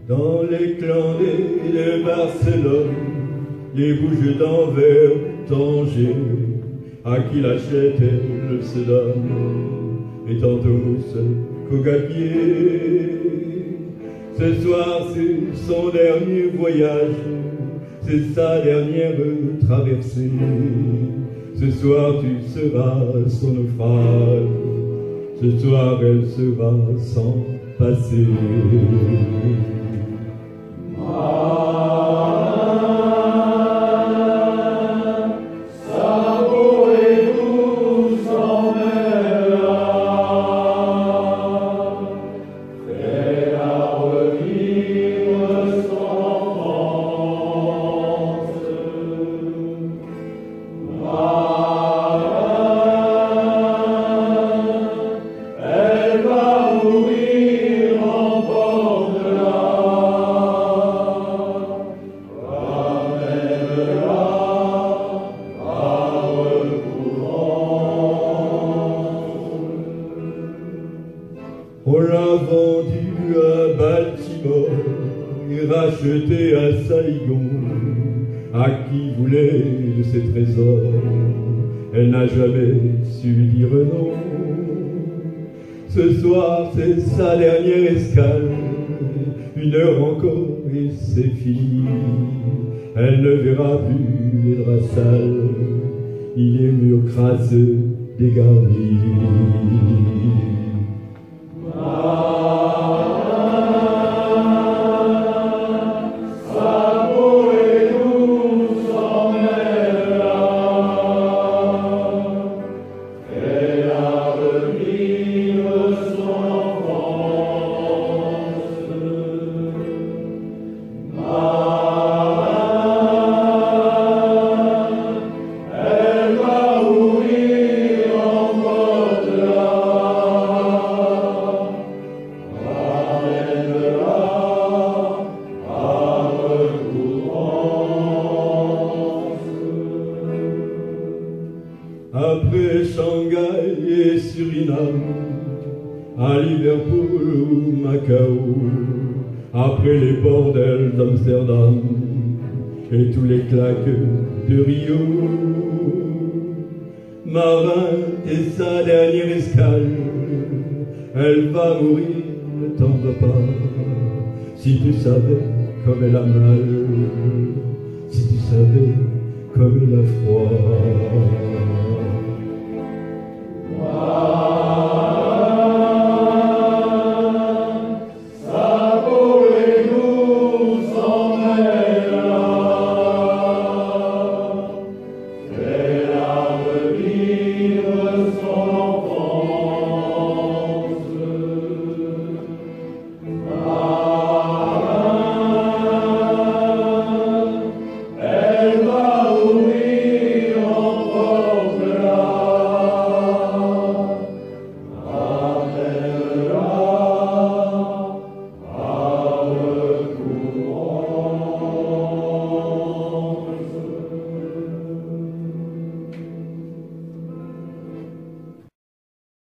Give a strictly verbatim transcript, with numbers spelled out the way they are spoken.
Dans les clandés de Barcelone, les bouges d'Anvers, Tanger, à qui l'achète elle se donne, et tantôt mousse qu'au gabier. Ce soir c'est son dernier voyage, c'est sa dernière traversée. Ce soir tu seras son naufrage, ce soir elle sera sans passé. On l'a vendu à Baltimore et racheté à Saigon. À qui voulait de ses trésors, elle n'a jamais su dire non. Ce soir c'est sa dernière escale, une heure encore et c'est fini. Elle ne verra plus les draps sales, il est murs crasseux dégarnis. Après Shanghai et Suriname, à Liverpool ou Macao, après les bordels d'Amsterdam et tous les claques de Rio, Marin est sa dernière escale, elle va mourir, ne t'en va pas, si tu savais comme elle a mal, si tu savais comme elle a froid.